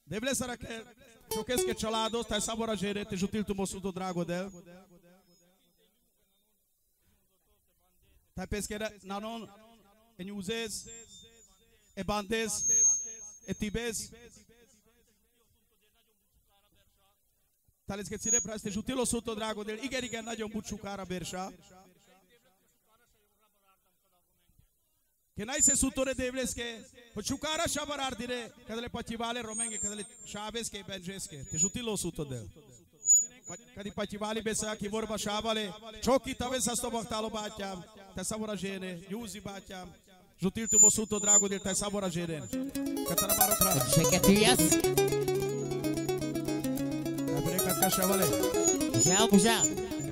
Devle sara che ciocchesche cialado, stai saboragere, te jutil tu mosuto drago del. Tai peschera nanon e uzes e bandes e tibes. Tales che ține pra este jutilo suto drago del igeriga nađe bučukara berša. Che nai se sutore devles che bučukara šabarar dire kadale pativale romenge kadale šaves che benjeske te jutilo suto del. Kadi pativali besa ki vorba šabale čoki tave sa sto bahtalo baťam te saborajene juzi baťam jutil tu mosuto drago del te saborajene. Katara barotra. Šeketias. Chavale. Já.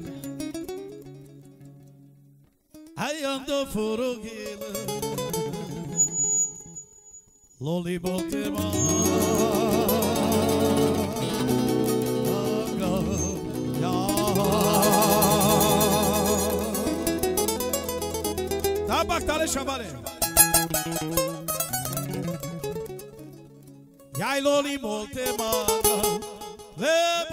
I ando furugila Loli Boltema Tabaktale Chavale Yai Loli Boltema Le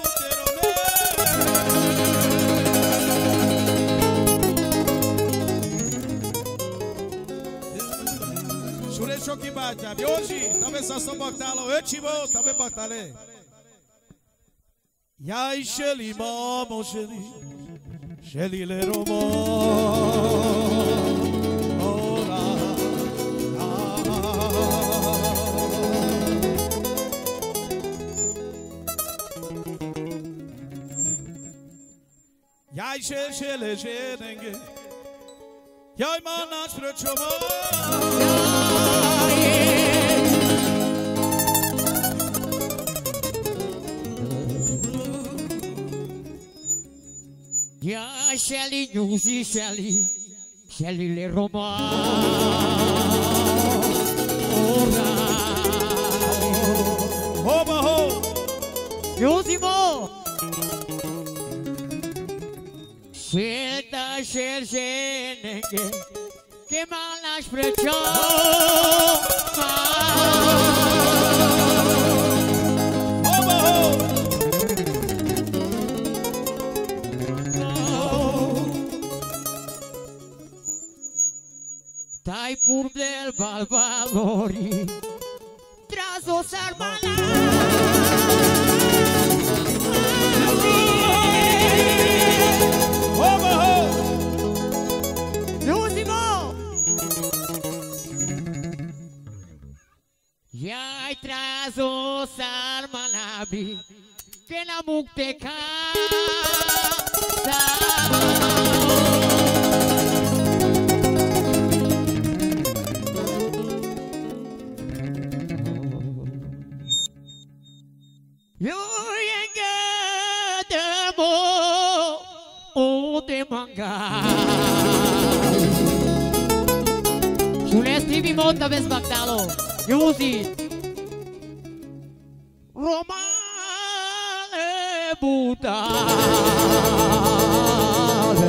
Shoki bacha, hoje talvez só são bactalo, eu te vou, talvez bactale. Yai sheli mamo sheli le romo. Ora. Yai shele jenenge. Yai manas prochomo. Ya Shelly, Yuzi Shelly le Roma. Oba ho, Yuzi mo. Shelta Shelsenenge, que malas precho. oba ho. Dai pur del balbalori Trazo sarmala Oba ho. L'ultimo Yai trazo sarmalabi Che la mukte Sulesti monta bez baktalo, Yuzi Romale butale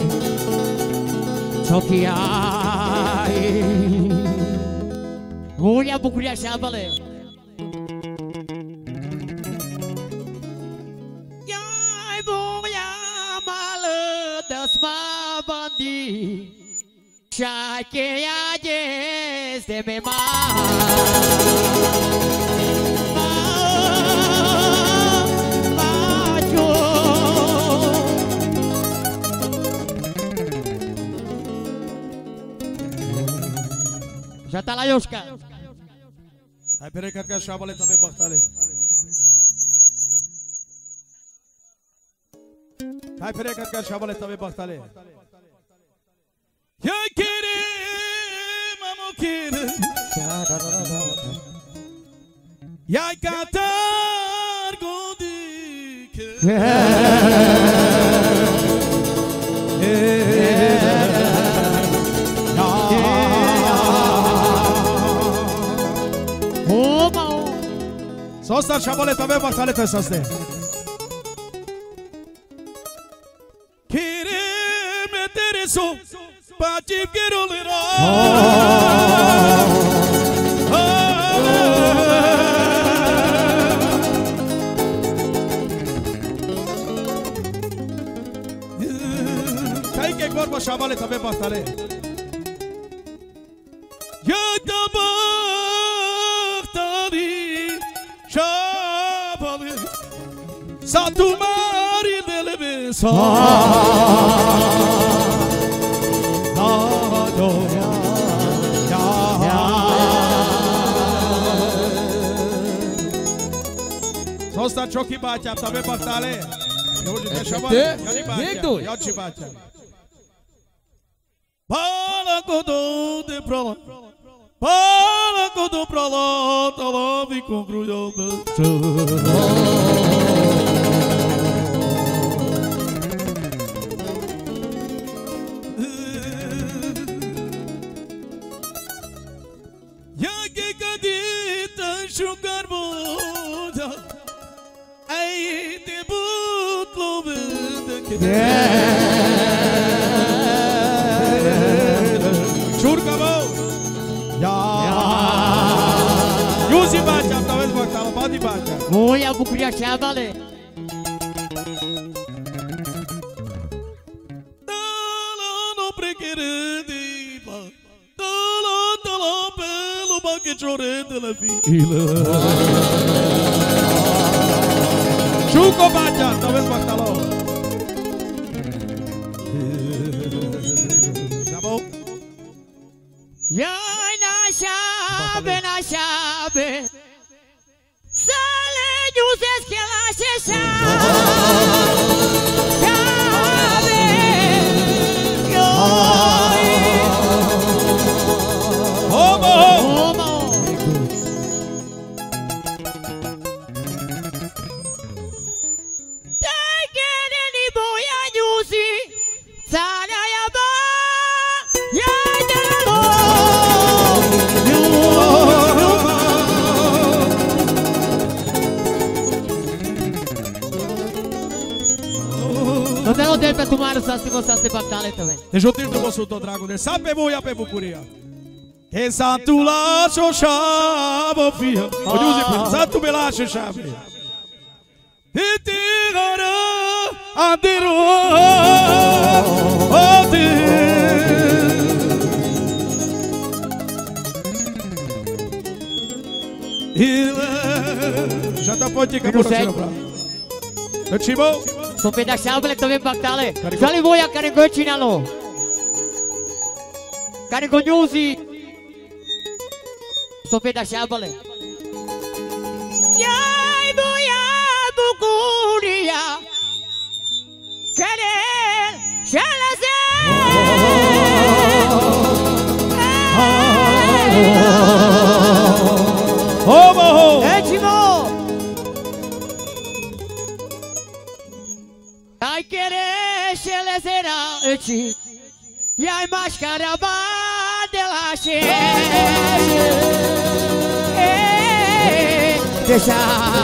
Chokiai Gulya bukuria shabale Yai buya male dasma bandi Shake ayes de me Já está lá, Yoshka. Hai perecat ca șabale tabe bahtale. Hai perecat ca șabale tabe bahtale. Ya kere mamo kere. Ya katar godike. Sostar șabale tabe bahtale te saste. Kere me tereso. Pati girolira. یک بار با شمال تا ببختله یک بختاری شمال ساتو ماری دل Zostań czoki bacia, ta bebachale. Jak to? Ja ci bacia. Para kodo de prola. Para kodo prola, ta la vi concluyo. Ya que cadita sugar boda. Ai te butlo vende que Churca bom Ya Yuzi bacha talvez baktala badi bacha Moja bucuria șabale Dala no precărândi ba Dala pelo ba che ciorente la fila Chuco bacha, talvez baktala Já bom Ya na șabe Să le iuzesc el așa șabe Homo Nu te odel pe tumară să ste bactale tăve. Deci o tirtă măsută, dragule, să pe voia pe bucuria. Che santu lascio șabă fie. O diuzi până, santu me lascio șabă. E tirară adero ode. Já tá pode que por cima pra. Chimo Sunt pe șabele tăve bactale. Jali voia care gocinalo. Care goniuzi. Sunt pe șabele. Iai voia bucuria. Care șalase. Homo Echimo. Ai querer ele será eti. E ai máscara de la che. Deixa.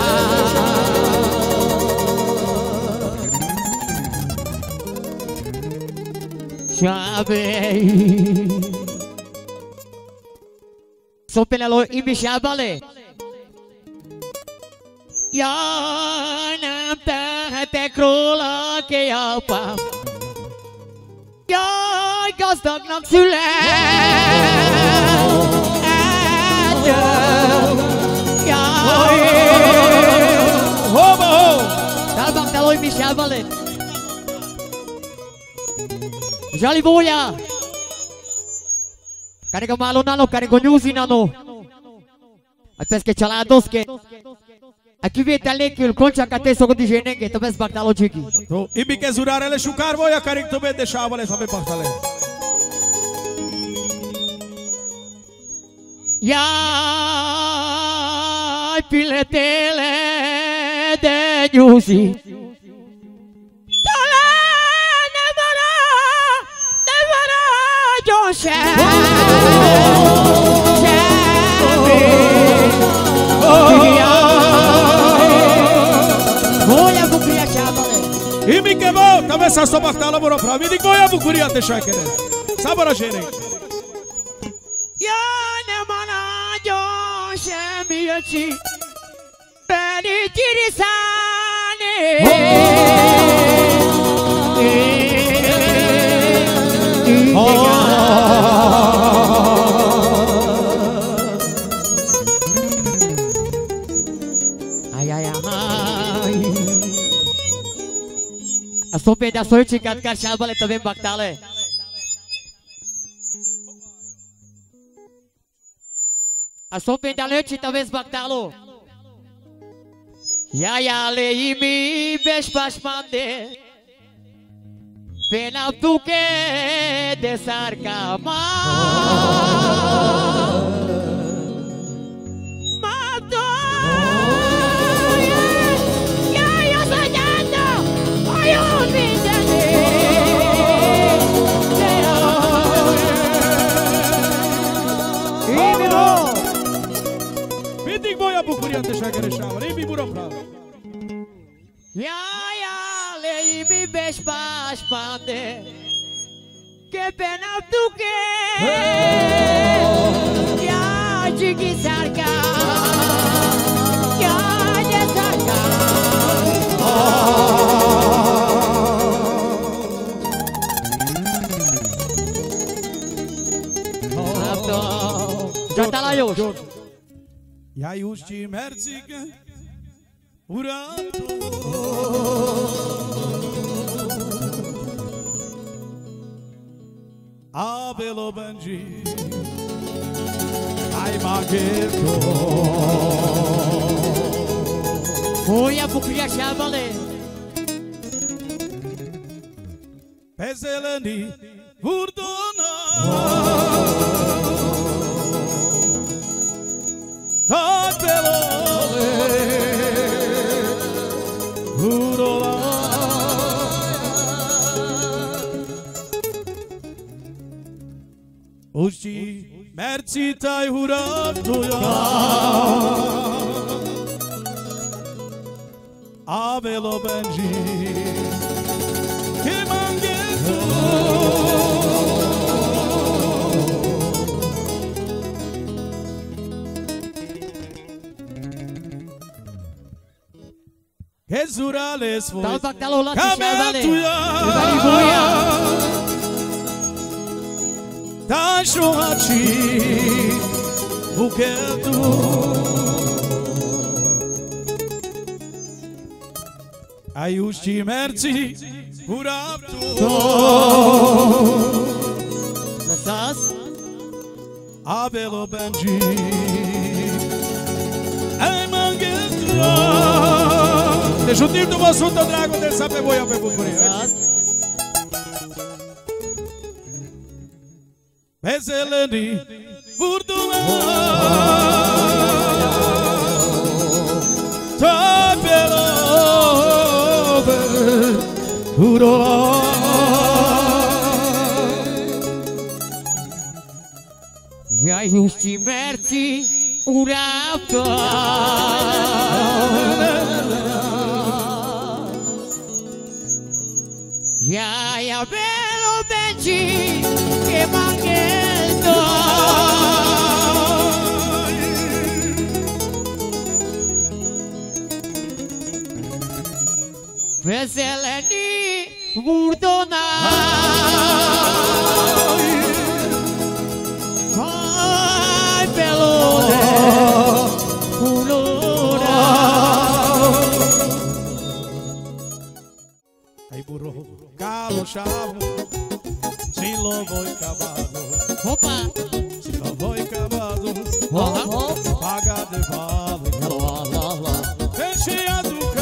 Șabei. Sopelelo imi șabale. Ya nam te krola ke apa. Ya gazdag nak süle. Ya. Homo Tabak taloi mi șabale. Jali voia. Care că malo nano, care că nyuzi nano. Atunci că celadoske. Aqui vem talekul concha cate soco de genenge, tu vês bactalo jigi. To ibi ke zurarele șucar voia care tu be de șabale să be baktale. Ya piletele de nyuzi. Tola nevara Joshe. Voia bucuria șabale. Imi ke bo, tame sa sto baktala bora pra. Vidi voia bucuria te șakere. Sabora jene. Ya ne mana Joshe miyachi. Beni tirisane. Ai, ai, ai. A sope de asoici cat car șalbale tăvem bactale. A sope de aleci tăvezi bactalo. Ia, ia, le imi beș pașmande. Pena duque de sarcama. Mindig voia bucuria de șagăreșeavă, Ibi Buroprava. Ia, ia, le ibi beș pașpande. Que pena tu que ia, jigi sarca. Ia, de sarca. Janta la Iuș. Ja już ci mercika uratu. Abelo benji ai magheto. Oia bucuria șalbale. Pe zeleni vurdona. Tak belole urola. Uști merții tai huratuja. Abelo benji che manghetu. Che zurales voi Dal bactalo la șalbale. Cametuia Ta shohachi buketu. Ayushi merci uraptu. Lăsați? Abelo benji ai mangetu. Deci un timp după Sfântă Dragul de să pe voia pe bucurie. Pe zeleni vurdua. Ta belove urola. Ia iusti merții uraptă. Ia, ia, bello benji che manghetto. Veseleni vurdona. Ai, belone ulora. Ai burro calo chavo. Si lo voi cavado. Opa. Si lo voi cavado. Paga de valo. Feche a duca.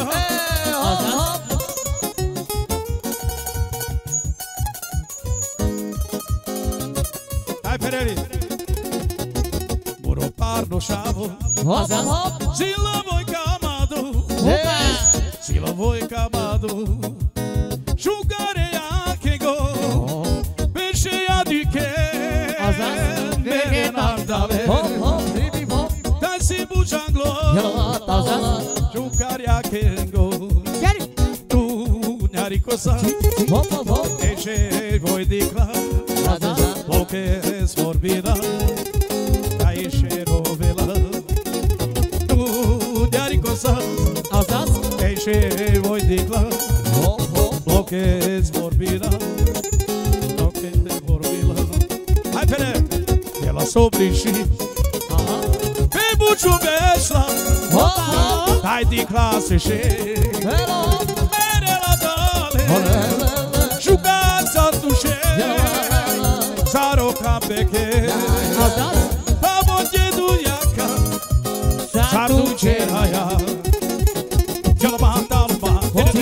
Dai Pereri. Burro parno chavo. Si lo voi cavado. Si lo voi cavado. Giugare anche go. Pesce a di che. Merenardale. Tassi bugianglo. Giugare anche go. Tu nyari cosa. Pesce voi di qua. Lo che es morbida. Caisce rovela. Tu nyari cosa. Pesce voi di qua. Lo que es morbida, lo que es morbida. sobriși pe buciubeșla dai din clase și mere la dale jucați atușe Saro capeche pa monte duiaca Saru ceraya Jalma talma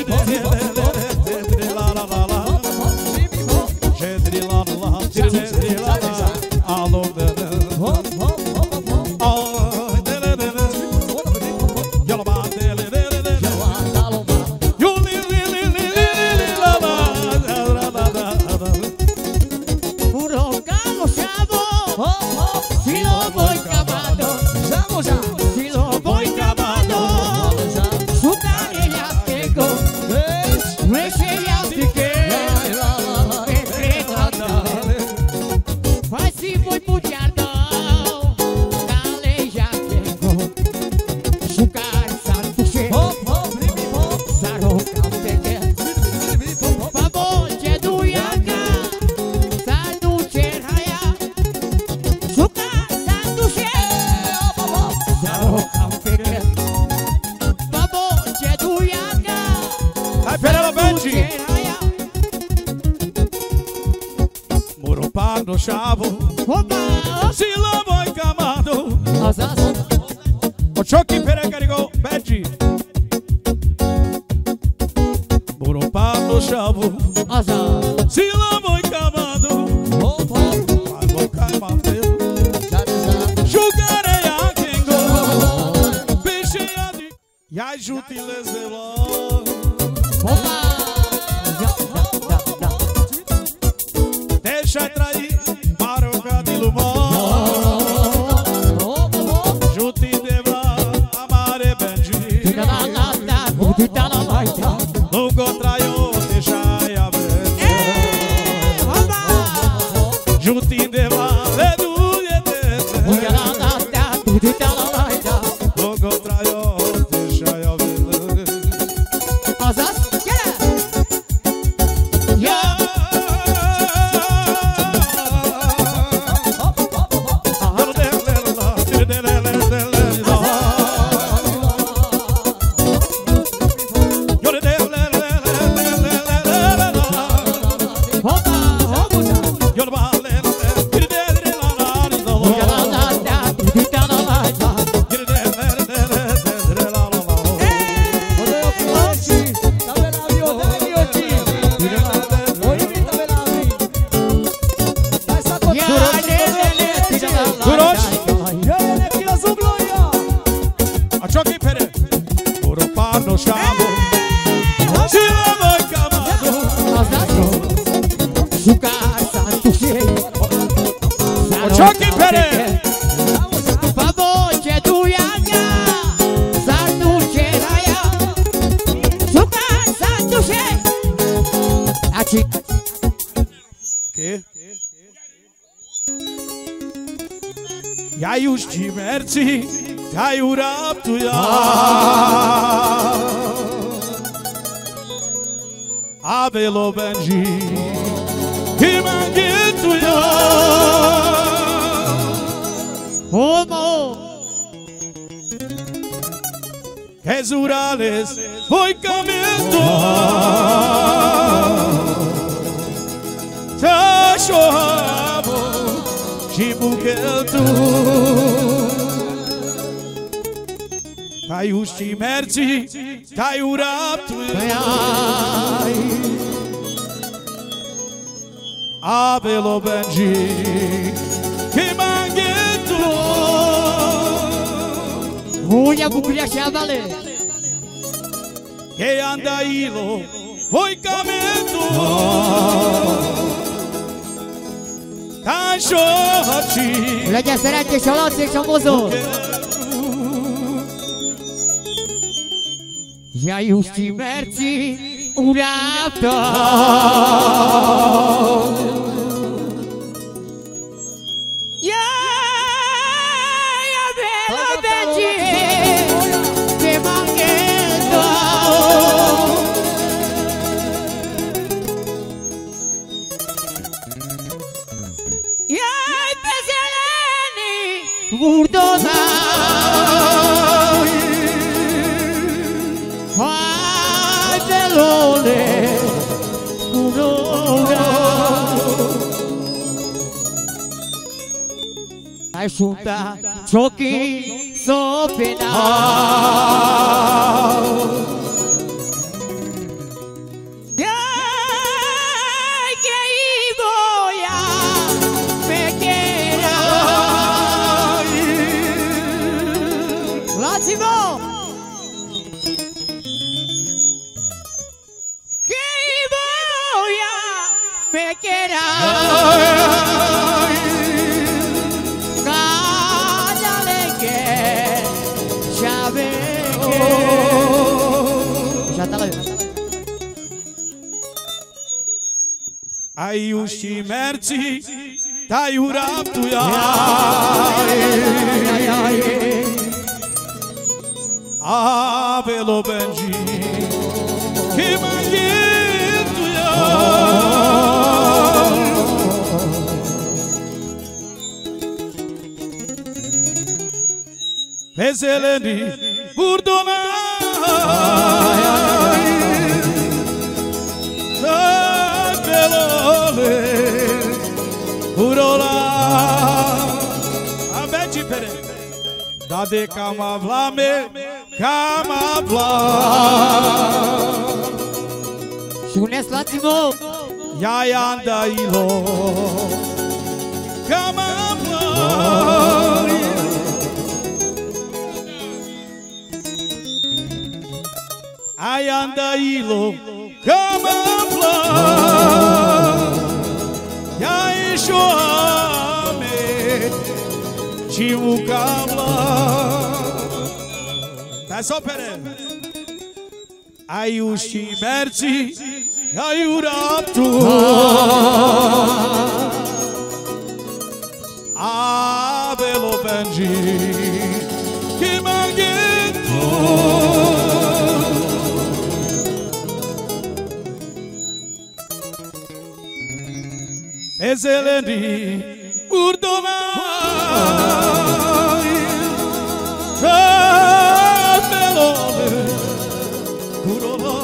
la la la la Jedri la la jedri la la alo no chavo si lo voy camado o choque peregarigo Betty Morumba no chavo si lo voy camado vou camado Jugarei a quengo Bicheia de E aí jutiles de lá Deixa trair Ja już ci merci, ja ju raptuja A velo benji, ki mangetuja Homo Kezurales, voi camento Tashohamo Shibukeltu Caiu și mergi, caiu raptuia Avelo benji, che manghetu Uia bucuria și avale Che andailo, voi camento Tashohachi Legea sărate și olați și amozo Ja już ci merci urapto Ja velo benji che mangeto Ja pesele burdona Hadelole Kurona Ai junta Choki Sopena Ai uși merții, tai uraptuia Avelo benji, che maghetuia Veseleni, burdona Urola Abeti pere Da de cama vlame Cama vla Și unesc lați-vă Ya yanda ilo Cama vla Ayanda ilo Cama vla Ya Shoame Chimukamla Dai sopere Ai uși merții Ai uraptu Avelo benji Che maghetu Ezeleni Burdona Melole Kurola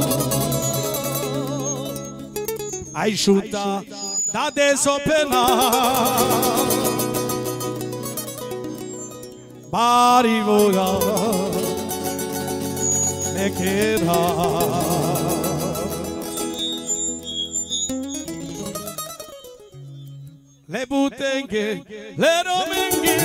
Ai chuta Da desopena Bari voga Me queda Le butengue, le romengue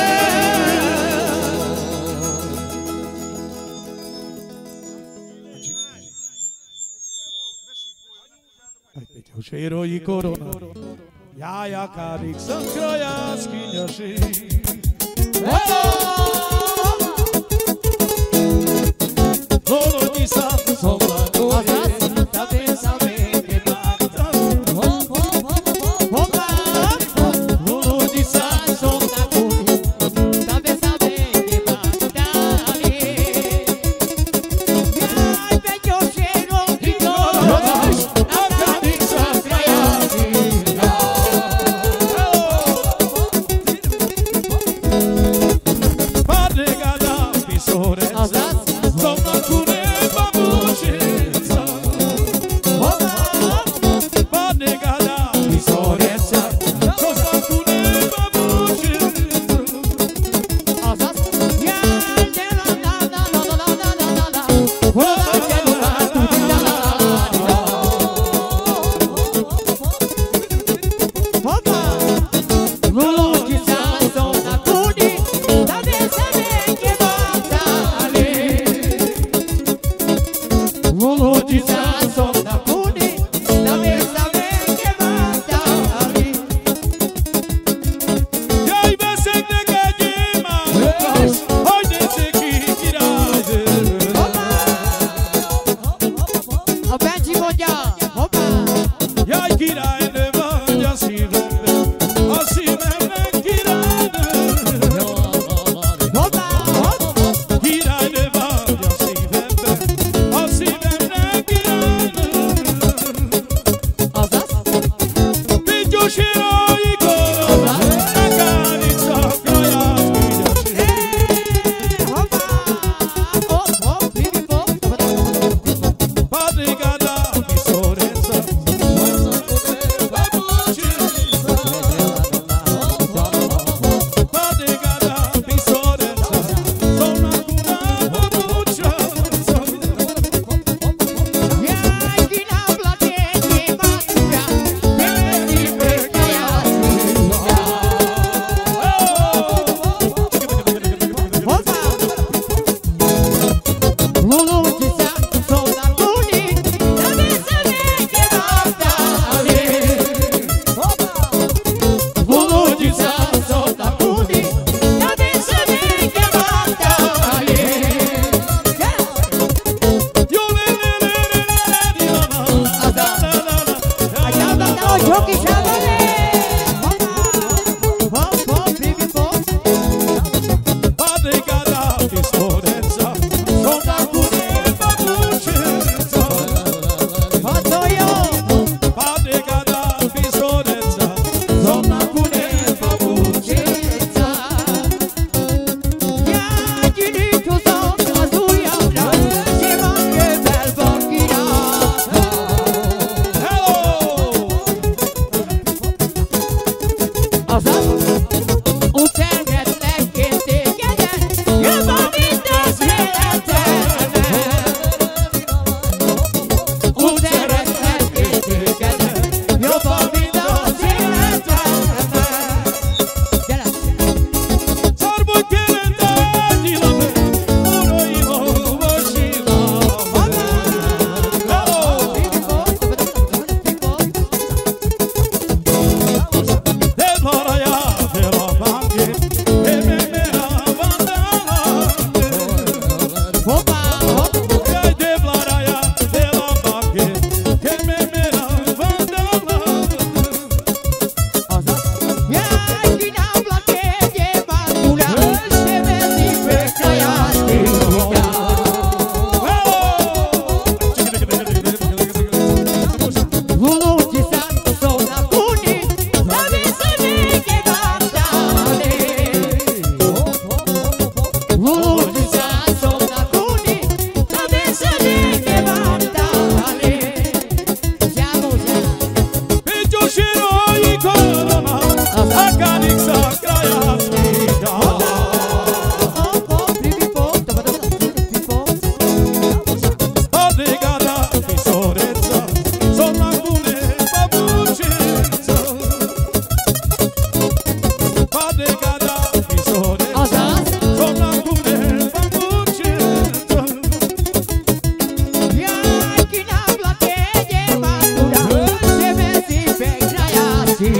Ušero i korona Jaja karik sam kroja skinjaši Lolo nisa Sola gore Da besame ke bakta Lolo nisa Sola gore Da besame ke bakta Jaj beđo šero i korona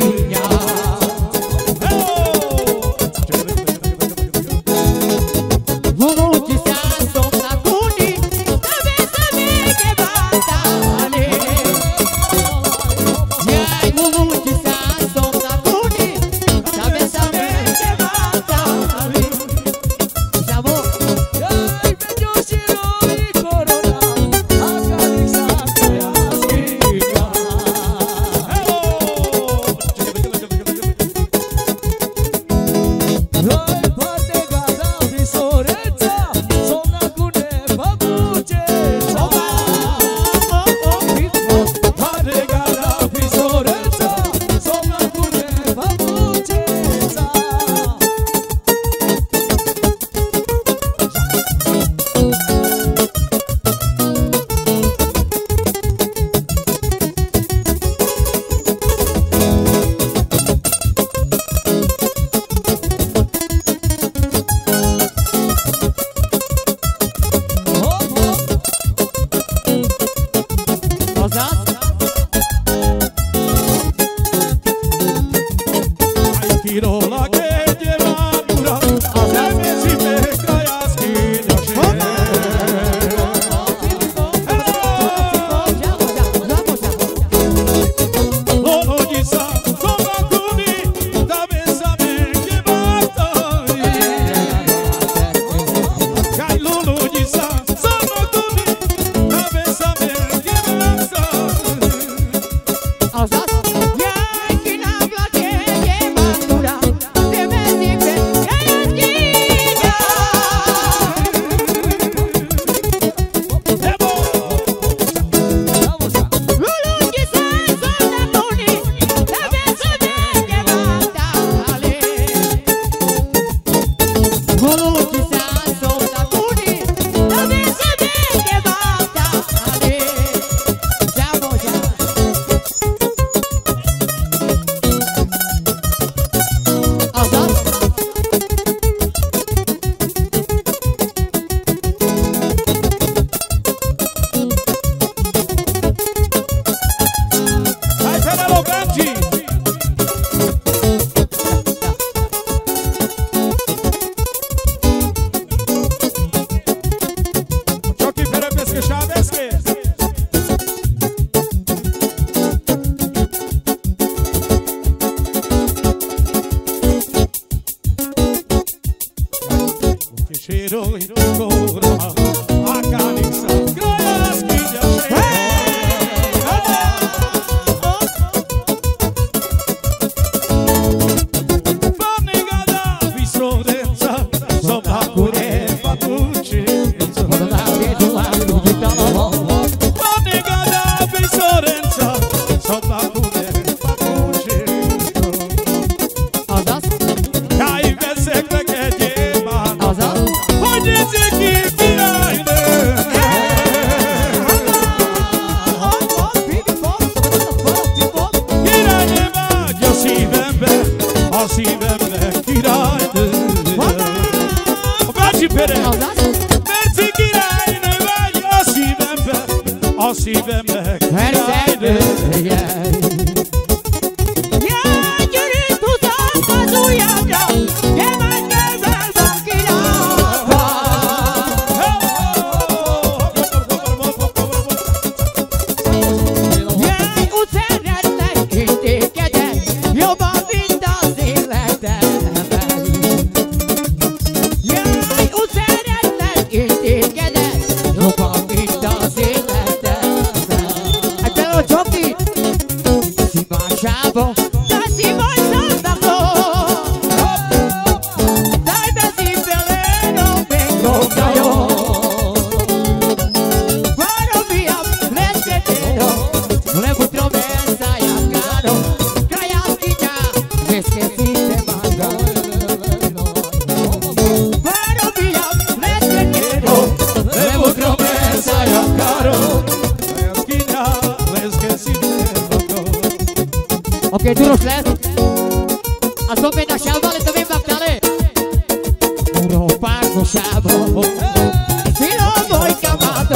Ok, tu rošles. A zopet na šalbale to vím baktale. Roparno šabo. Silo boj kamado.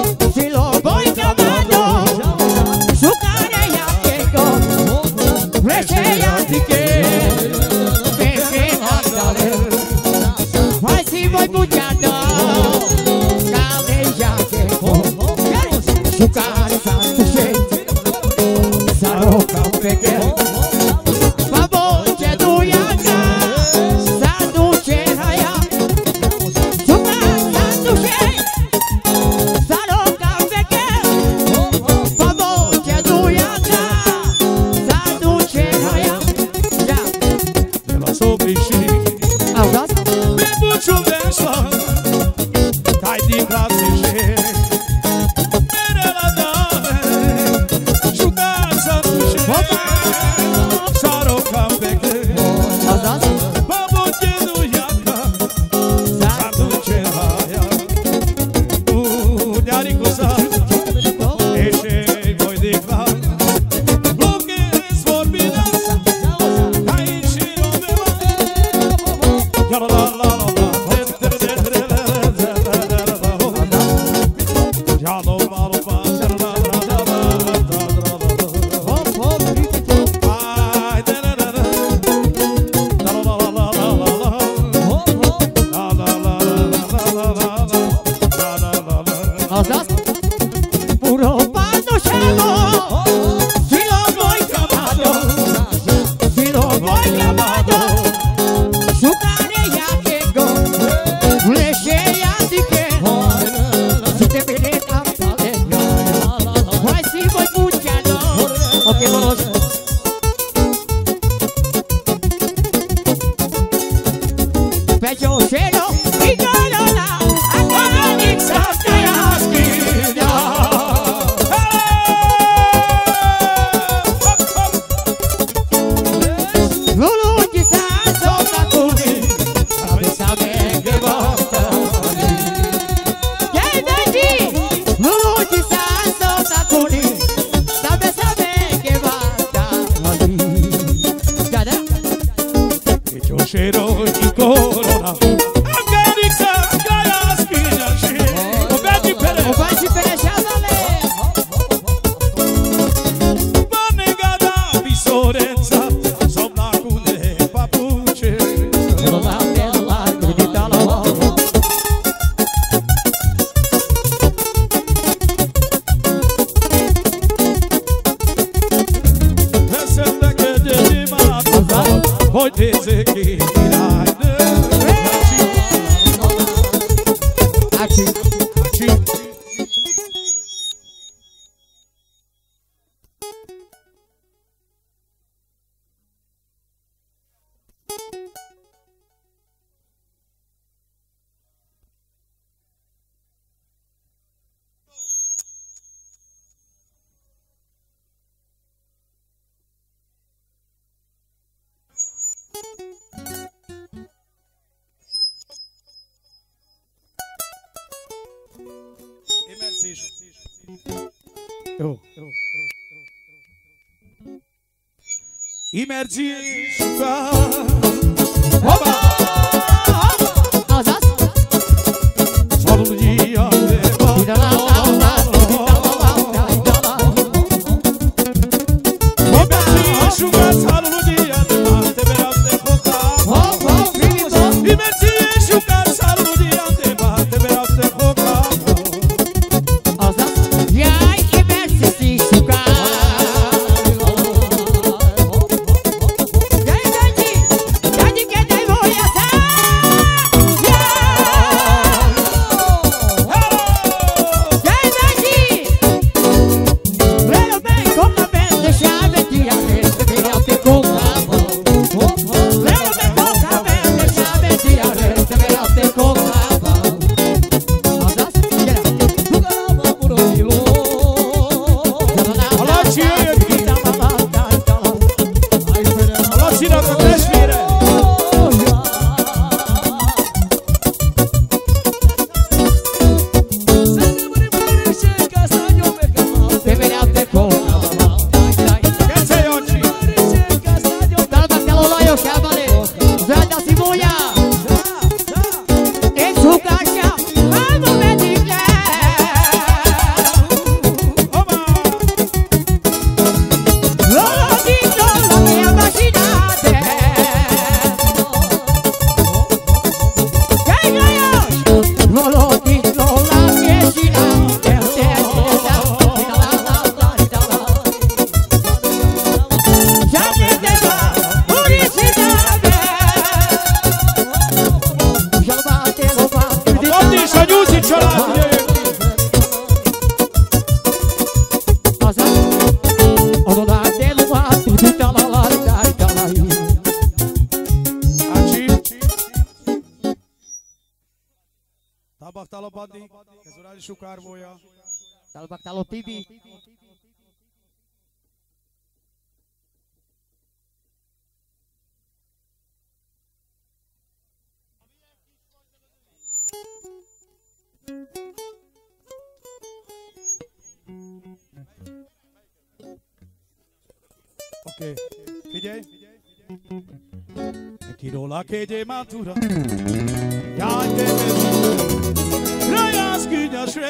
Silo boj kamado. Šukare jakego. Leșeia zice Peșe Magdale Hai si voi bugeadă Cale jache Șucare s-a tușet S-a rocat pe ghel Baboce duiacă S-a duce raia Șucare s-a tușet S-a rocat pe ghel Baboce duiacă S-a duce raia Ela sobre și Audați? Pe buciu veșa Tai din clase și Mere la dare Șucața dușe S-a rocat pe ghel Audați? Baboce duiacă S-a duce raia Unearicu s-a Eșe voi de clar Lucrez vorbileasă Aici și romeva La la la la la Audați? Puro panușelo Și lo voi cămado Și lo voi cămado Șucare ia che go Leșeia zice Și te vede capale Hai si voi buceano Ok, vamos Pe Joșelo Igorola Academic Sastayaski Lulugi sa sopra cuni Sabe che volta Che vedi Lulugi sa sopra cuni Sabe che volta Gada Joșero și corona America Gaia schina și O beati pere O vai și pereșează-le Manegada Bisorența Somna cune papuce La bella credita la Vesel că de dimata Voi te zechi Aqui Imergi șuca Opa! Audați? Solul dia de Da la la la Imergi șuca Solul dia de Te bereau de coca Imergi șuca Solul dia de Te bereau de coca Audați? Ia-i imersi si șuca Ia-i dagi Dagi che te voy a sa Ia-i dagi Velo bem como a vende chave Dia reste bereau de coca Velo bem como a vende chave Dia reste bereau de coca Audați? Alocina că crești fire Te bereau de coca Che sei oggi? Dal baccalo loio chiamale Zada si muia E su cascia Amo medicle Lolo dico la mia Talabadi, Kazurali Shukar Boya. Talbak Talo TV. Oké, figyelj! Kirola KJ Matura. Jaj, Rajas Künnyasre.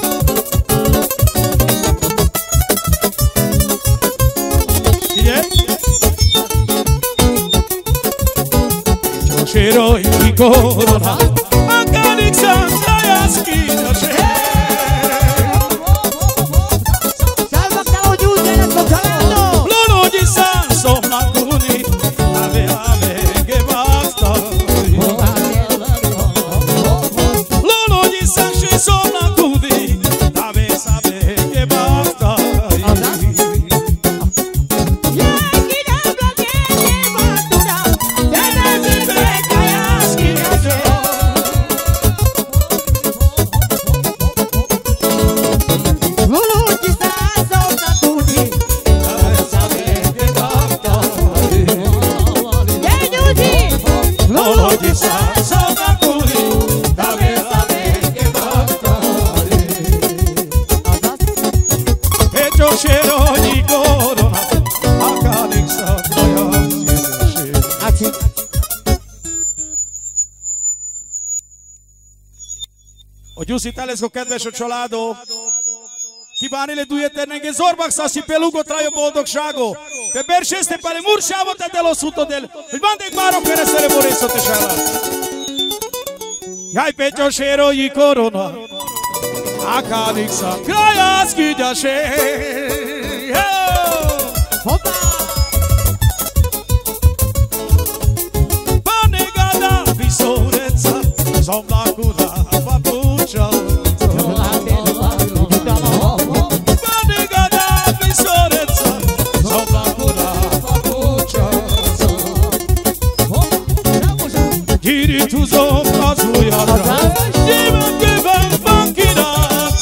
Yeah. corona a Alexandra Skina Salva que la oyude en el congelado. Lolo di Sanso Macuni ave che basta Lolo di Sanso sono cudi ave sabe che basta Gyuszitáleszko kedves a családok! Kívánni le duje tennenge zorbak szaszi pelugo trajo boldogságo! Pe berseste pale mursávot te delosuto del, hogy mandék bárok keresztele borészot és ellen! Jaj, Petyo sérói korona! Akadiksa, krajász kigyasé! Hoppá! Panegada visoreca, zomlakuda papuča. Panegada visoreca, zomlakuda papuča. Giri tu zomla zujara, divan divan funkina.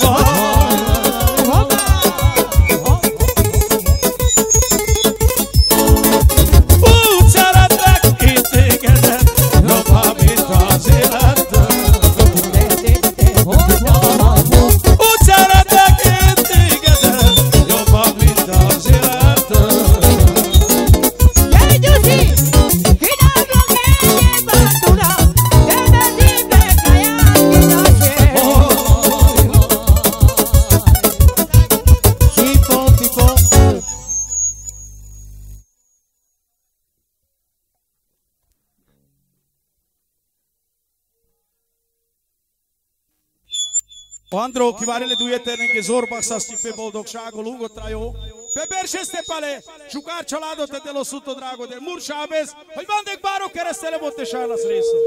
Andro, kivarele dujete neke zorbak sa stipe boldogságo, lungo trajo. Pe berseste pale, jucar családot te delosuto drago del Mursábez, hogy mandék bárok keresztele volt és állasz része.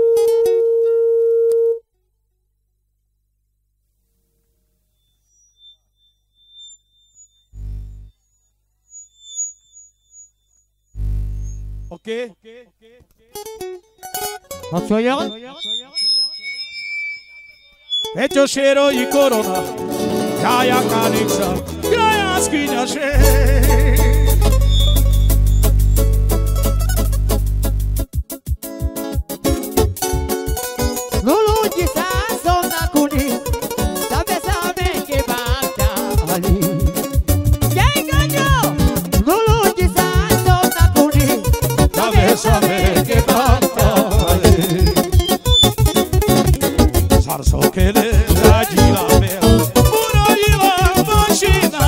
Oké? Hasonlóan? Petyo sérói korona, jáják Alexa, krajász kinyasé. Lulu di Sanso Nakuni, sabe que basta ali. Quem ganhou? Lulu di Sanso Nakuni, sabe que basta ali. Sarso che le raggi la mea, una ila macina.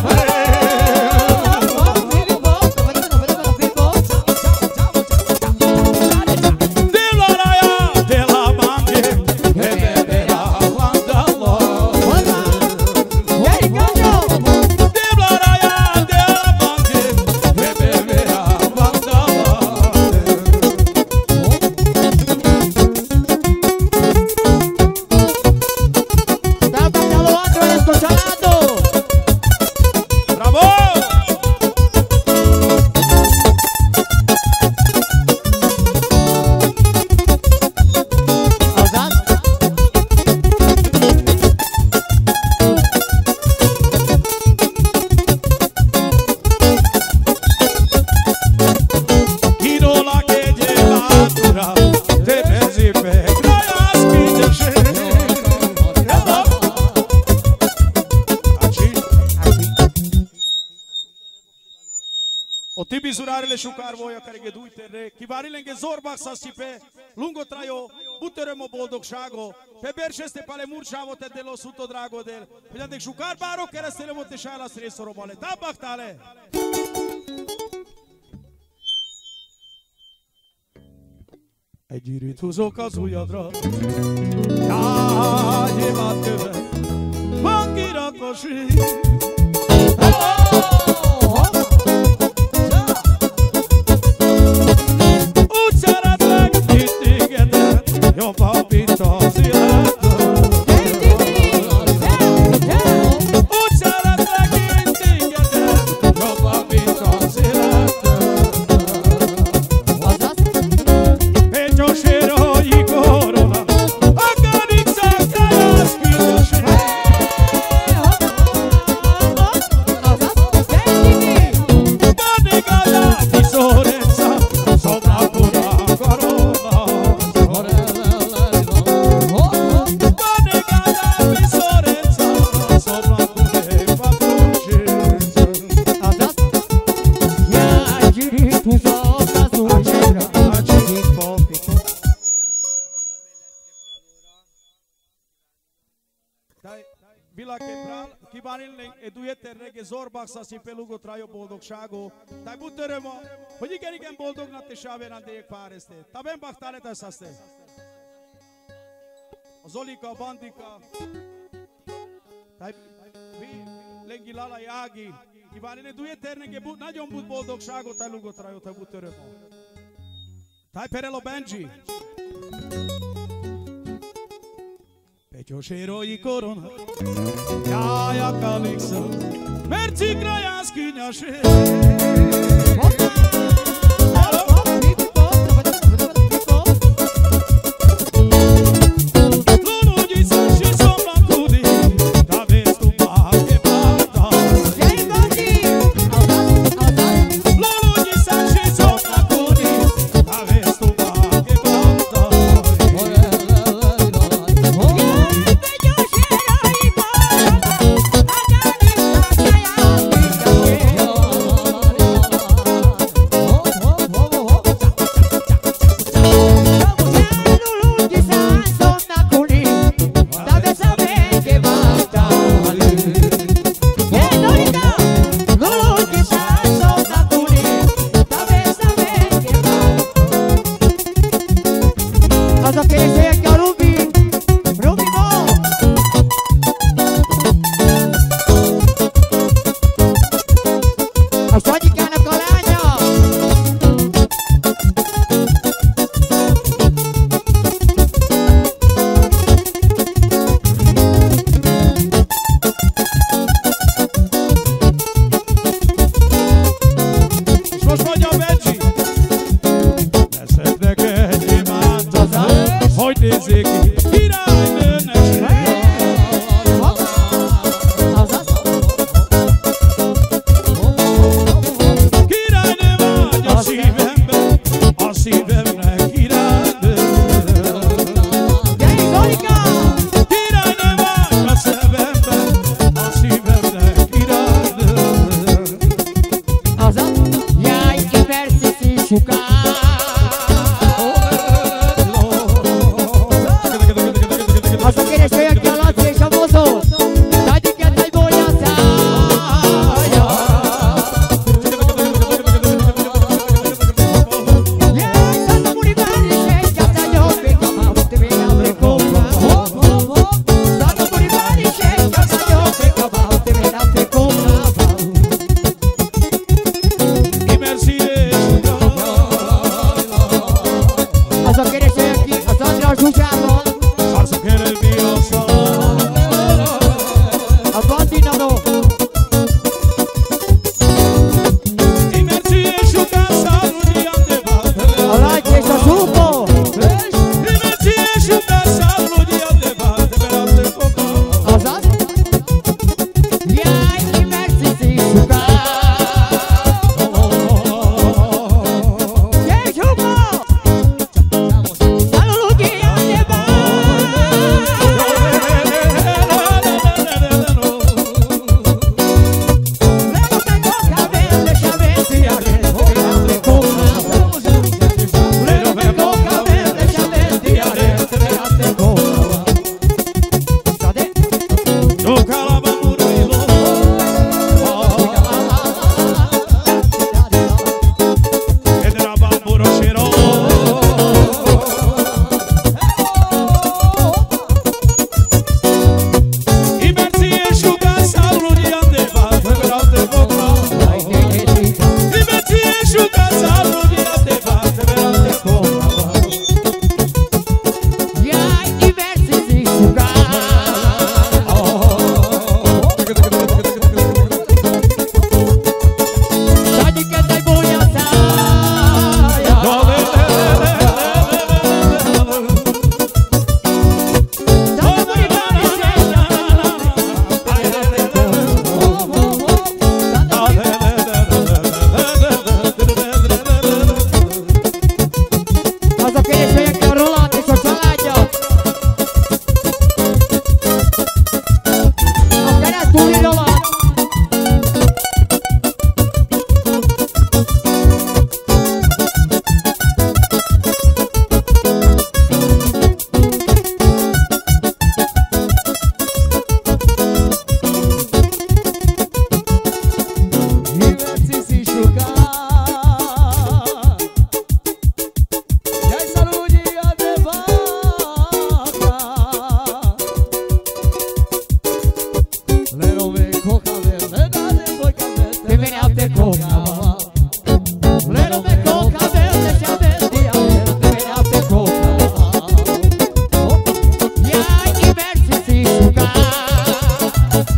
Della raia, della manche, e beverà quando allora. Quem ganhou? Della raia, della manche, e beverà quando allora. Salva que lo otro es congelado. Bravo! Chinola che gelatura, te pensi per krajas kinyasé. O tibi zurarele shukar voja karege dujtere, kivarilenge zorbak sa stipe, lungo trajo, buteremo boldogságo, pe berseste pale mursávot te delosuto drago del, hogy addig shukar bárok keresztele volt és állasz részoromale. Tabaktale! Egy gyűrűt húzok az ujjadra, ágyémát követ, van kirakosi. Úgy szeretlek itt tégedet, jobban, mint az életben. Úgy szeretlek itt tégedet, jobban, mint az életben. Peťošeroji korona, a kanica kraja spítaš. Zorbákszaszi pelugo trajo boldogságo. Tai butöröm, hogy igen boldognak te sáverandék páreszté. Ta ben baktáleta szaszté. A Zolika, a Bandika. Tai lengi lala jági. Kívánni duéternege nagyon bud boldogságot tai lugo trajo tai butöröm. Tai perelo Benji. Peťošeroji korona, jaja kaliksa, merci kraja skynjaše. Luludi saši somla kudi, da vestu bake bata. Luludi saši somla kudi, da vestu bake bata.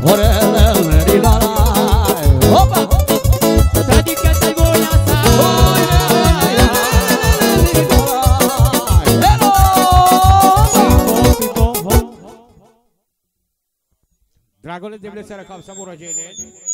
Opa! Dedica esta voglio Dragole devle sera kapsa vuracağını.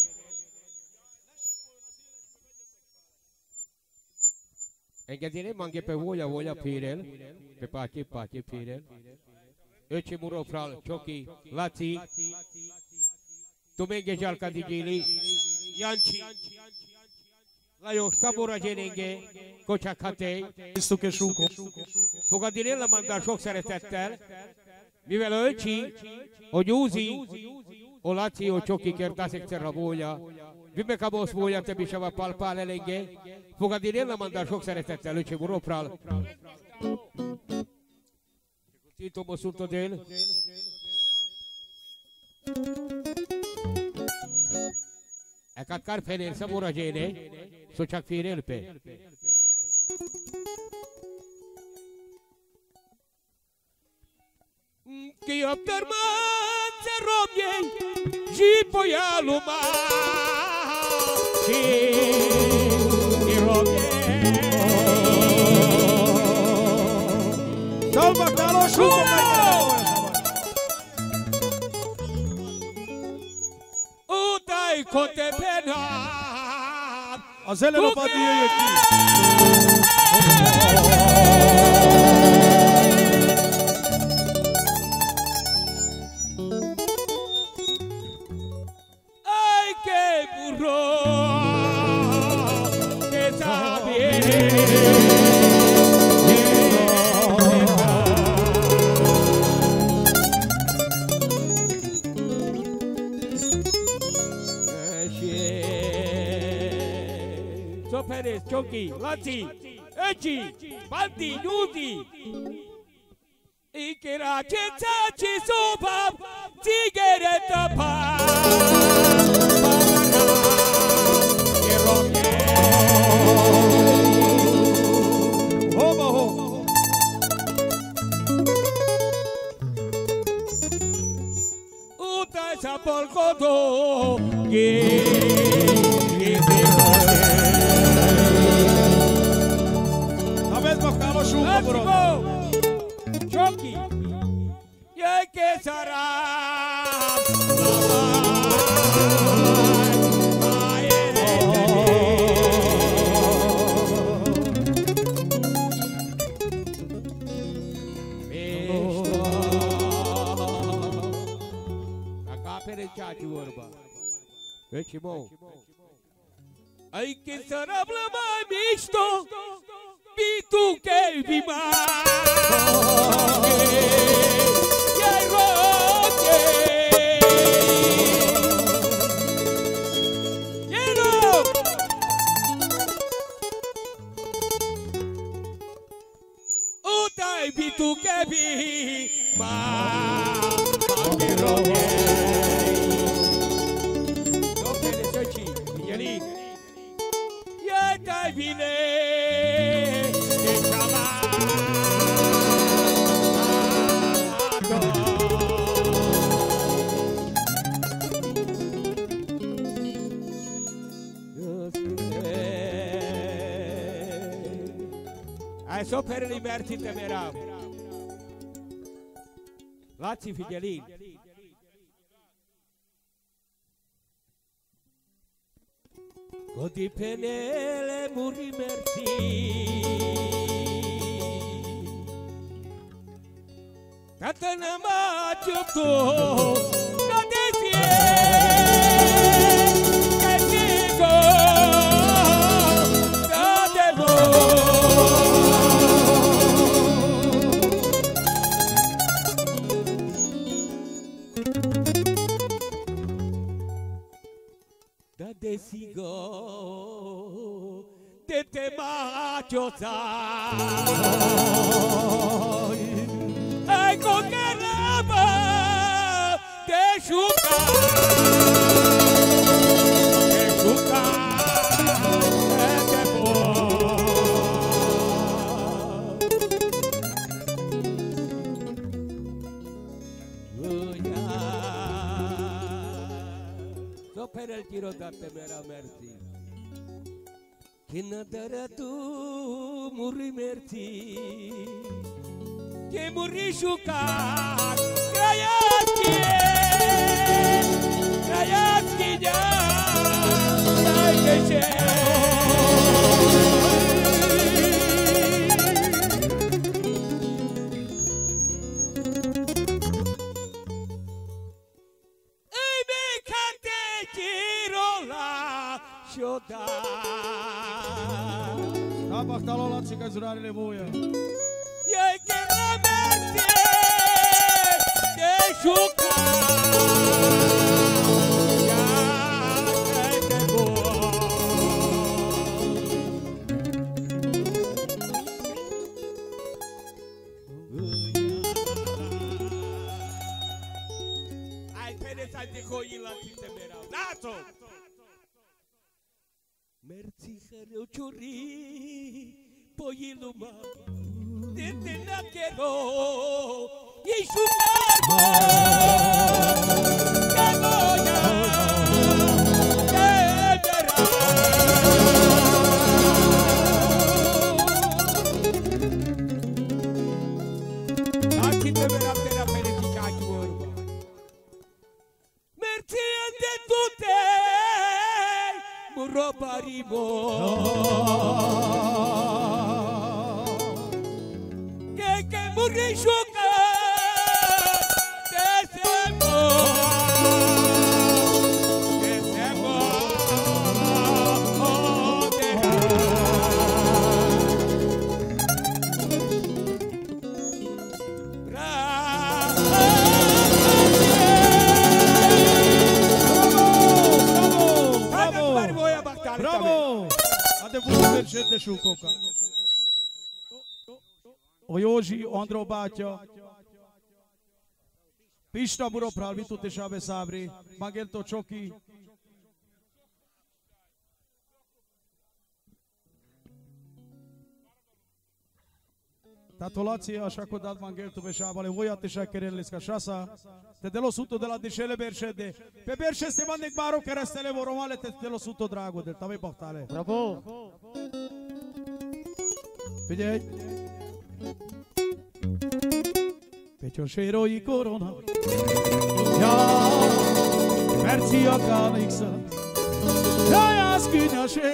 Engedine mange pe voglia pirel, pe pace pirel. Öçi muro pral çoki lati. Tumenge jalka digili yanchi. Layo sabura jenenge koça katey. Isto che sciuco. Fogadine la manda çok szeretettel. Mivel öçi o gyúzi o lati o çoki kertasek terra voglia. Vime kabos voglia te bisava palpale lenge. Fogadine la manda çok szeretettel öçi muro pral. Tito mosulto del. Ekatkar fener sabura jene. Soçak firel pe. Ki opterman se romjej. Žipoja luma. Ki romjej. Salva Carlos Sciuco. Utai conte pena. Az előbb adni jöjjön ki. Ay, que burro, que sabe. Perez, Choki, Lati, Echi, Balti, Nuti. Ikera Chetachi Sopa, Tigereta Pa. Oba ho. Utai Sapolkoto, Carlos Sciuco, let's brother. go! Choki! Ye que sarà! Acapere ciati vorba. Veci bom. Ai que sarà blama misto. Pitu que vima, que roque, lleno. Utai pitu que vima, que roque. No puede ser chi, Miguelín. Ya te vine. So per liberti temeram. Lazzi Figliolin. Codi penele muri merti. Katana machuto. Kadesie. Kesigo. Kadebo. Desigo de te machosai ecco che rama te sciuca e te può per il tiro da te mera merti. Che nadara tu muri merti. Che muri shukan krayatki ja najkeše. Tapahtaa lolatsi zurarille muja. Jäi kerran merti, te shukaan. Ja näitä ai pene santi kojilla sitten merau. Nato! Merti hareu churi poyiluma dete na quero Yeshua Kagoya Ebera Aki te vera tera peretica giorba Merti ande tutte Murro parimo Que murri shuka Desemo Bravo! Até vou ver gente de Chucoca. Hoje, Andro Bacio. Pista buro pravi tu te šabe sabri. Magel to čoki. Tatolație, așa că dat Mangel tu veșabale, voi ateșa kerenles ca șasa, te de lo suto de la dișele berșede. Pe berșe se mandec baro că restele voromale te de lo suto drago de tame pahtale. Bravo! Vede? Pe cioșero i corona. Ja, merci a canixa. Ja, ja, schina she.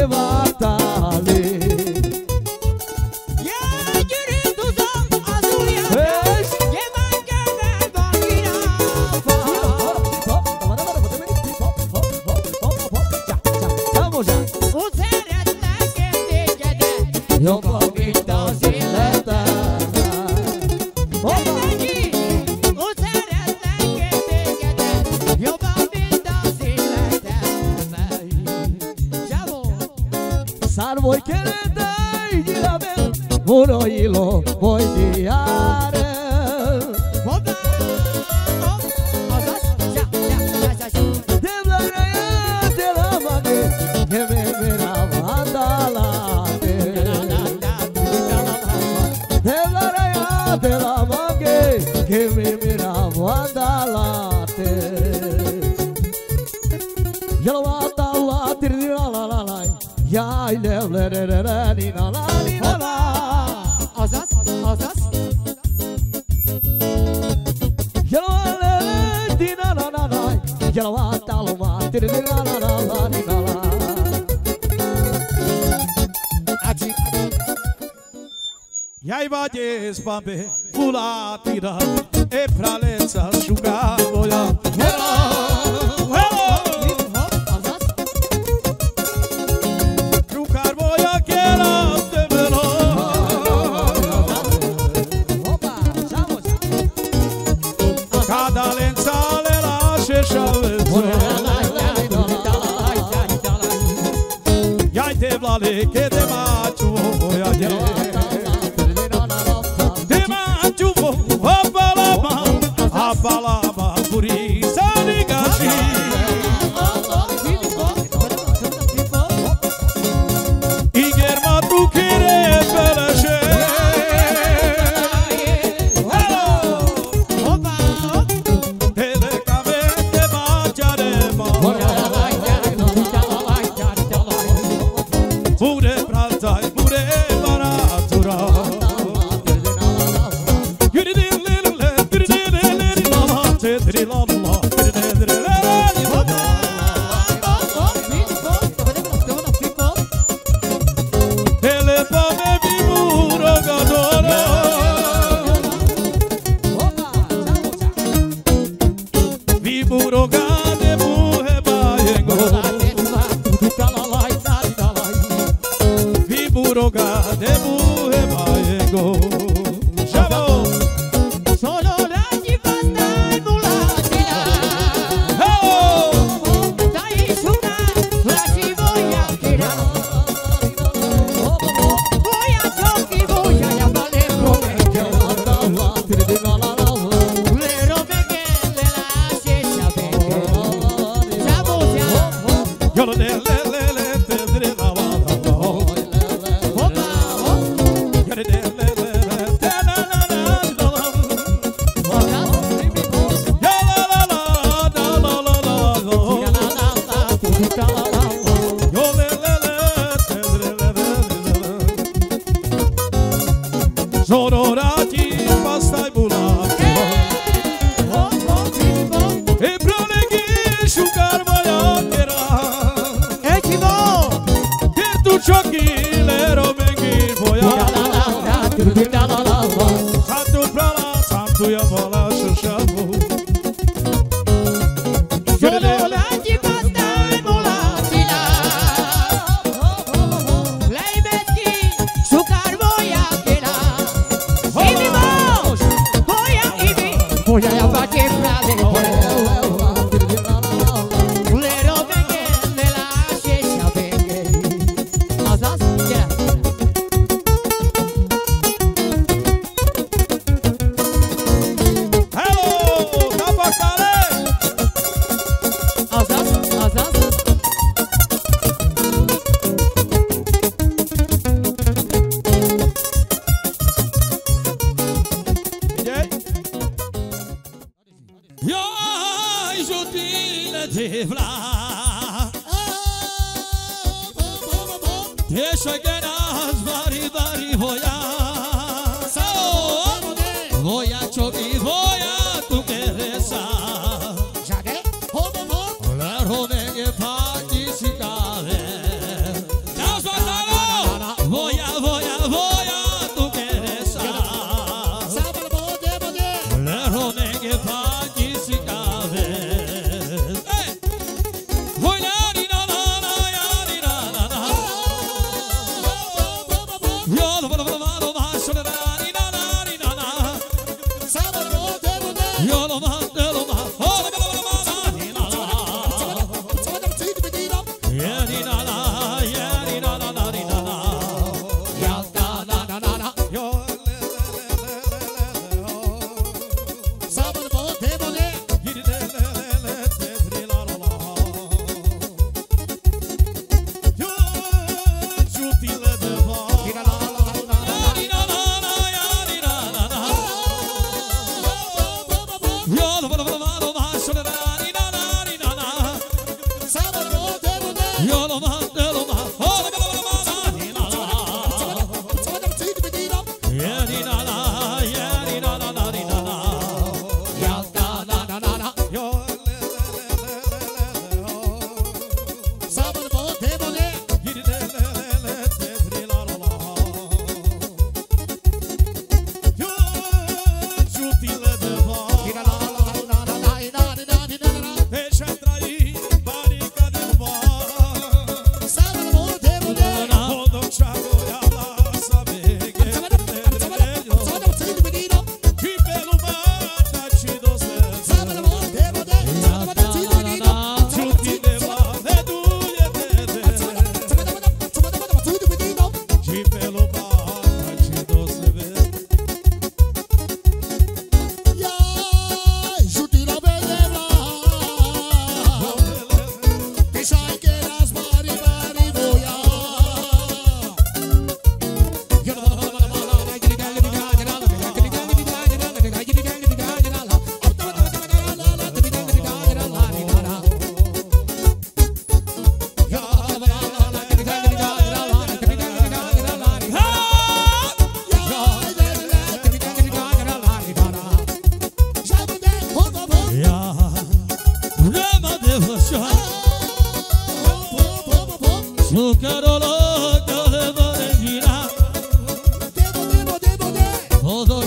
Azul Muroilo voi diare. De la maghe che me mirava andalate. De la maghe che me mirava andalate. Yalvata la tirira la la la. Ya ile le re re re ni la la ni la la. Azas. Yalvata di na na na na. Yalvata la tirira la la la ni la la. Jaj vagy észbambe, fulatira, e pralenza sugavoja. Sugár voja kera tebelo. Cada lenza le lasce sciavezzo. Jaj te vlale che te maciu voja je. Apalama purisa ligaci. Igerma tu kire beleşe. Tele kavete bacarema. Mure pratay mure baratura.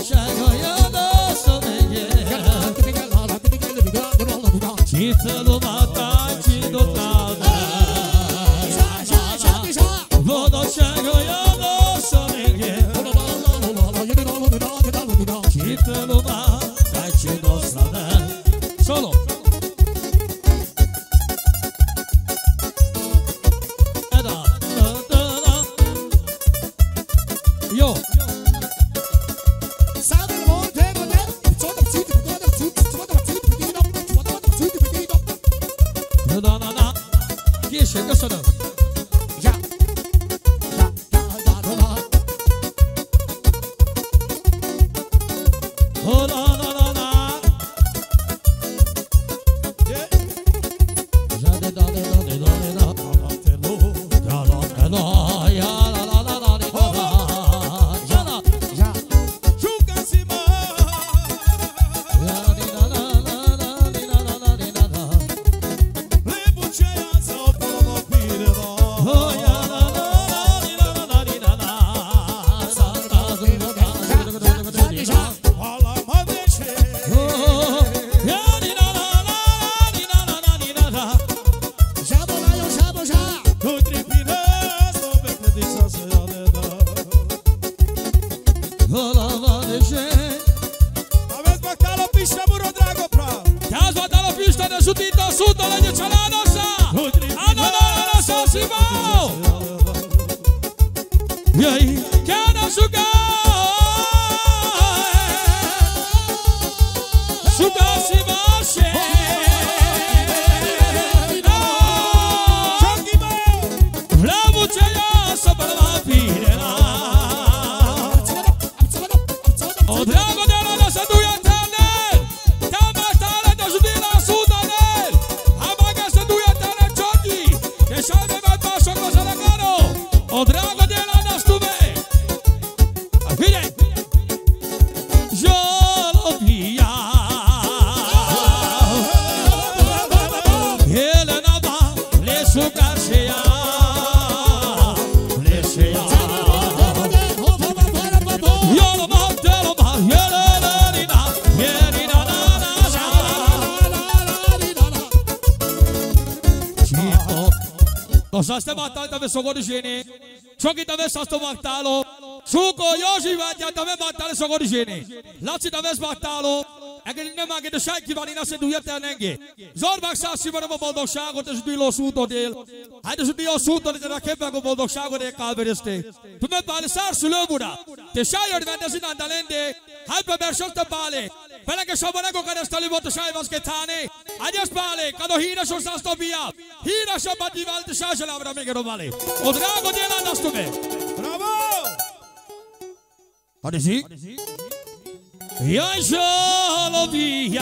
Solo. Yo. Kiesje, gosto dan. Ja. Osaste matali tave sogori ženi. Čoki tave sasto matalo. Suko Joži vadja tave matali sogori ženi. Laci tave matalo. Eger nema ge de shaiki vanina se duja tenenge. Zorbak sasi varamo boldog shago te zudilo suto del. Hij de zudilo suto de rakeba go boldog shago de kalvereste. Tume pale sar sulobura. Te shayar vende sin andalende. Hij probeer te pale. Pela che shabana go kada stali voto shay vas ke thane. Ajas pale kado hira so sasto bia. Hira shabati valte shashla avra me gero vale. Odrago dela nastume. Bravo! Adesi? Yaşalı via.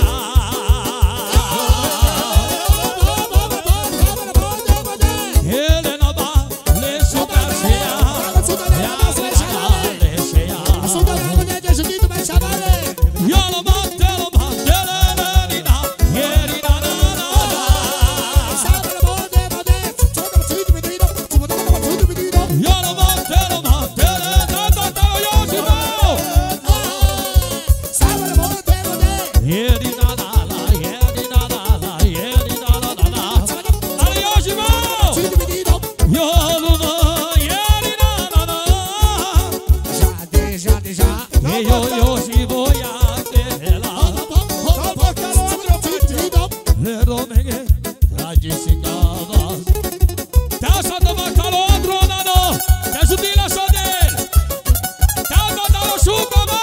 Helena ba le sukarşeya. Ya le şeya. Yalama telama delenina. Yerina na na. Yalama telama delenina. Yoshima. Yerina na na, yerina na na, yerina na na na. Yoshima. Yoluma yerina na na. Yo Yoshimo ya tela. Lero mege rajisikada. Tasa to makalo andronano. Tesudila sodel. Tasa to shukamo.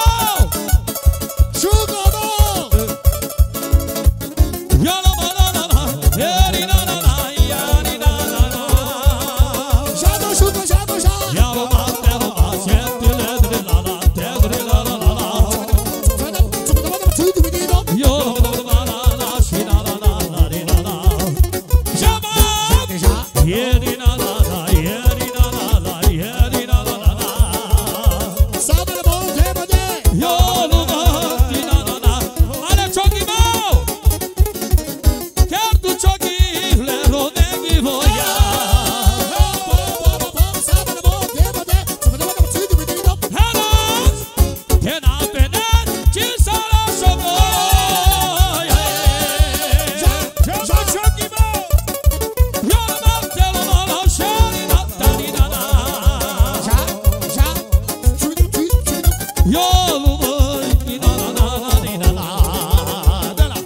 Iolu măi, di-na-na-na-na-di-na-na. De la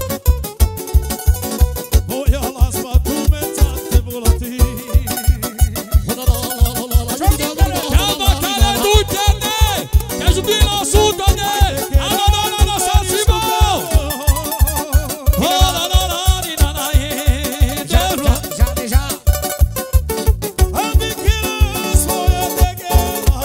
Voia las batumețate volati. Chiama care du-te-ne, te ajuti la 100 de Ana-na-na-na San Simon. Amikilas voia de guerra.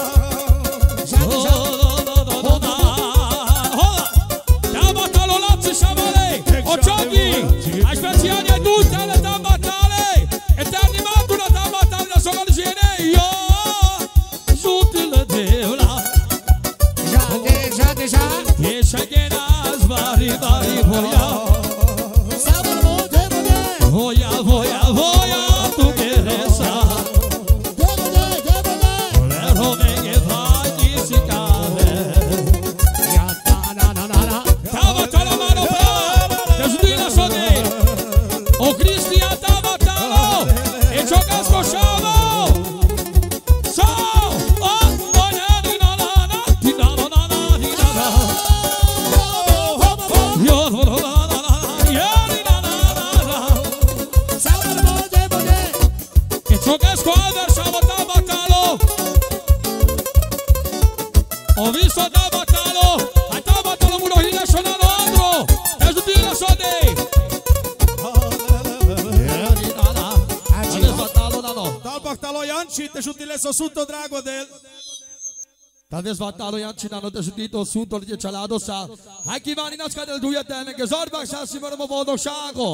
Chiama talolazzi sciamale, occiogli, ai speziani e tutte le tambatale, e ti ha animato una tambatale da sua origine, io, tutti le deula, che sceglieras vari voia, voia, tu che resta, le rome che fai si cade. Tabatalo mano brava, te giudi la sode, o Cristian tabatalo, e gioca scosciamo. So, oh, di na na na, di na na na na, di na na. Yo na na na na, yo di na na na. E gioca squadra, siamo tabatalo. Ho visto tabatalo, a tabatalo muro hile sonano altro, te giudi la sode. Talpak talo Janči, te žutile so suto drago del. Talvez vatalo Jančina no te žudito sunto lije čalado sa. Hajki vani nas kadel dujete, neke zorbak sa si moramo vodo šago.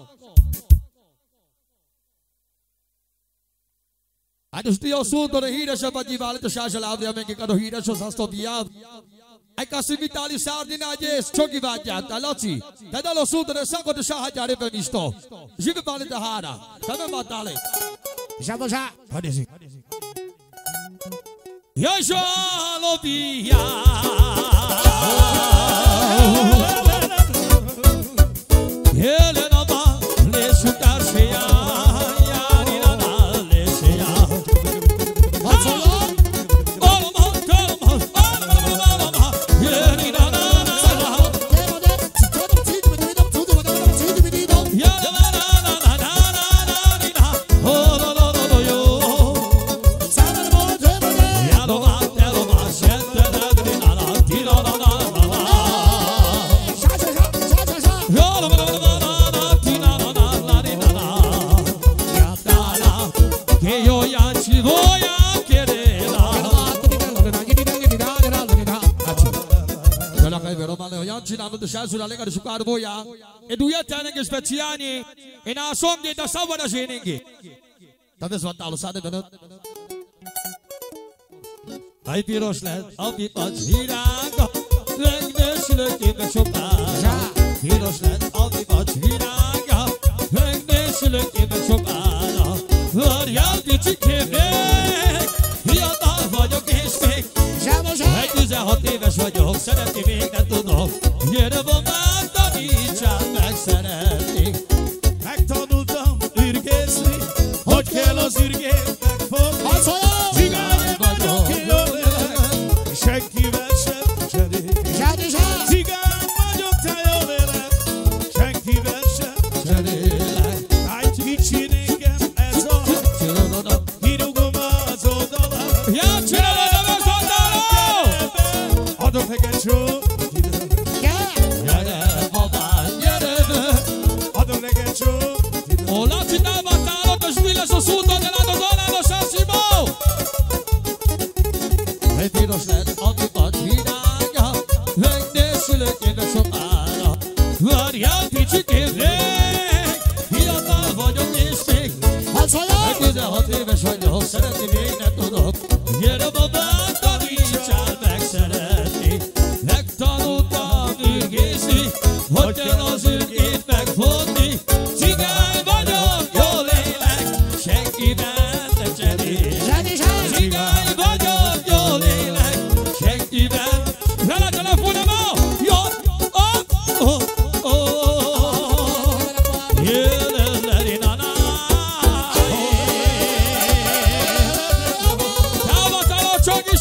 Ajde žutio sunto ne hire še pa divale to šaže lavde, a menke kado hire še sasto dijav. Ai kasi vitali sardina jes choki vaja taloci. Tada lo sunto ne sako te shaha jare pe misto. Jive pale te hara. Tame matale. Já. Yo lo via. Ele na ba le sutar se ya ni na le se ya. Sulla lega di succar voia e due tenenghe speziani e na somdi da savana jenenghe. Tade svatalo sade benut. Ai piroslet api pachiraga regnesle ke shopa. Piroslet api pachiraga regnesle ke shopa. Varial di chikeve ya da vagyok és még egy 16 éves vagyok, szeretni még nem tudok. Gyere van már, tanítsál meg szeretni. Megtanultam ürgészni, hogy kell az ürgét megfogni. Cigány vagyok, jól élek, senkivel sem cserélek. Cigány vagyok, te jól élek, senkivel sem cserélek. Egy kicsi nékem ez a kirúgom az oldalat. Csinálod az oldalon! Adok neked sót. O la città battalo che sfila su sud della donna lo San Simon. E tiro sled ogni pagina, nessuno che ne sopara. Varianti ci che io da voglio che e 16 éves vagyok, szeretni még nem tudok. Gyere babá, tanítsál meg szeretni. Megtanultam ürgészni, hogy kell az ürgét megfogni. Cigány vagyok, jól élek, senkivel ne cserélek. Cigány vagyok, jól élek, senkivel. Vele telefonema, jó, Chogi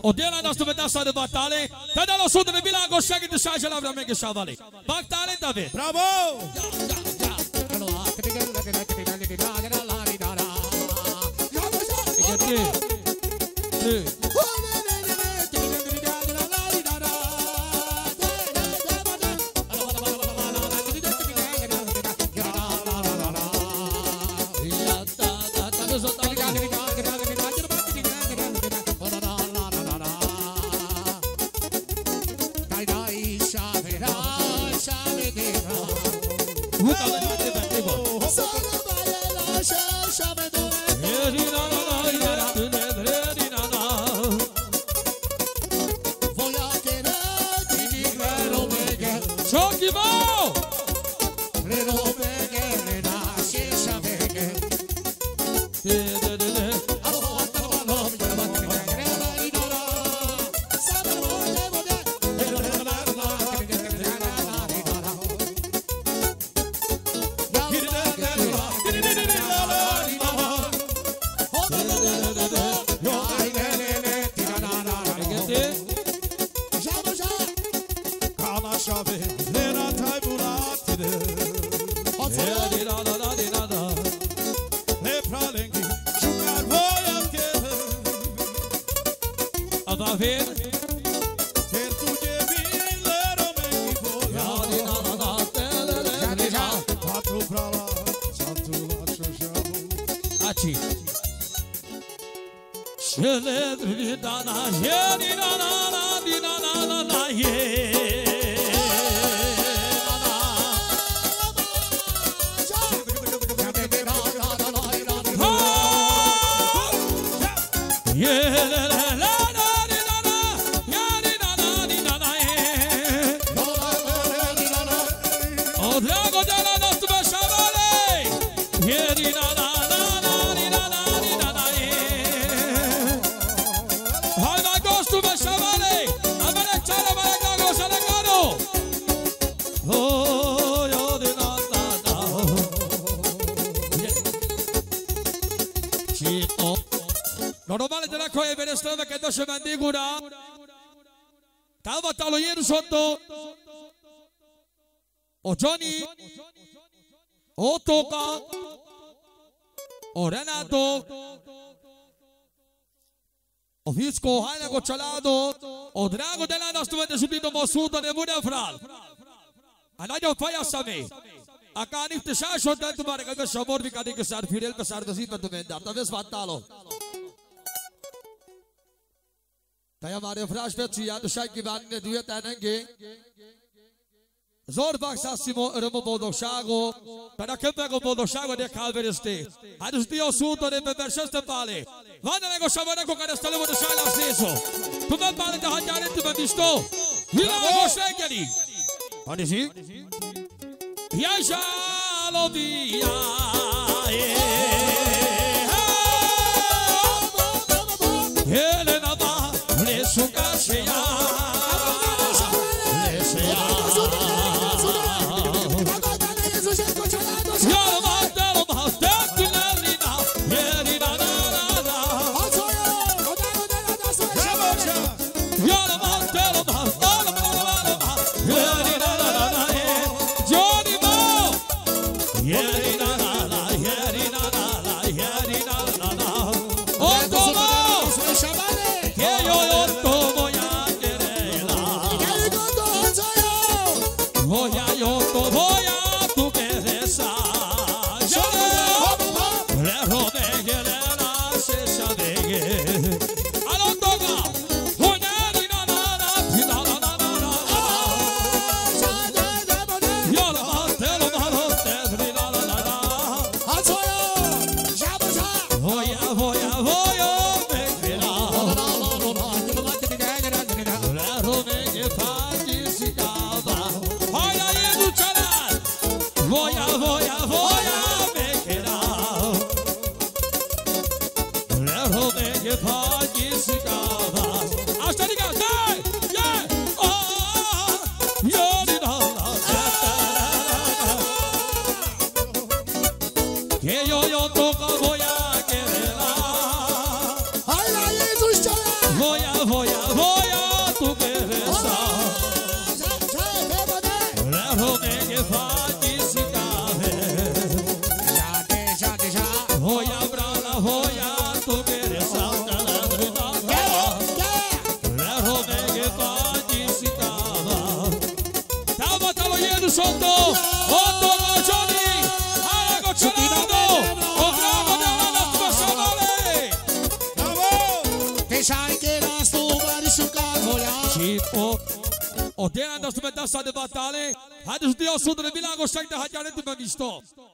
A délen azt tudod, azt adod battálni. Te de azt mondod, hogy világos segít, és állj el, meg is állni. Baktálni, David. Bravo! Kedves vendég uram! Támadtál a Jézusotto, a Johnny, a Ottoka, a Renato, a Fickó, hajnak a családot, a drága delán azt tudod, hogy utítom a szót, de Budafrál. A nagyon fajas személy. Akár itt is elsőt, tudom, hogy a Morvikádik a szár fűrél, a szár vezít, mert mindent. A veszváttáló. Te hamaरे फ्राश पे चिया तो शायद की बात ने दुए तैनेंगे जोर बाक्सासिमो रमो बोदोशाgo para que pego bodoशाgo de calveriste a dos dias suto de bebersheste pale vana nego shavana ko kada stalo do shala seso tu me pale de hajare tu me visto vila go shengeli onde si ya shalo dia Helena ba Suka Shea tu mereças caladrinada. La Romeghe Pagisitava. Tava taloiendo sotto, otto ragioni, alla gocciolando, o bravo della nazionale. Che sai che la stufa di su calvoia. Tipo, o dela da stufa da battale, hadi su dio su del bilango sai da hajare di magisto.